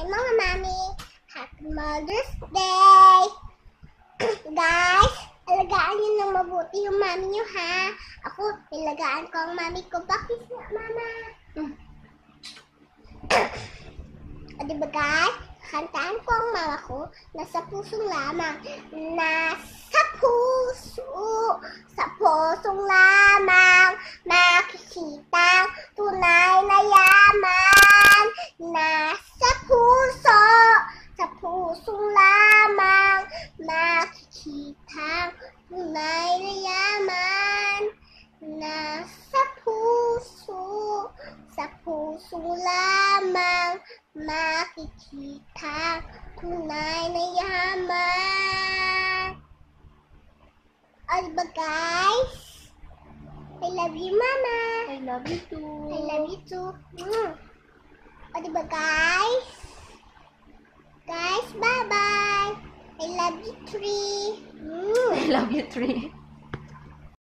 Hi mga mami! Happy Mother's Day! Guys, alagaan niyo ng mabuti yung mami niyo ha. Ako, ilagaan ko ang mami ko. Bakit nga mama? O diba guys, kantaan ko ang mama ko. Nasa pusong lamang. Nasa puso. Sa pusong lamang. Makikita tunay na yaman. Nasa puso. Sa pusong lamang. Makikita tunay na yaman. Nasa puso. Sa pusong lamang. Makikita tunay na yaman. O diba guys? I love you mama. I love you too. I love you too. O diba guys? Guys, bye bye. I love you tree. I love you, Tree.